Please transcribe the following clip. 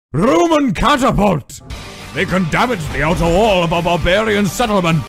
Roman Catapult! They can damage the outer wall of a barbarian settlement!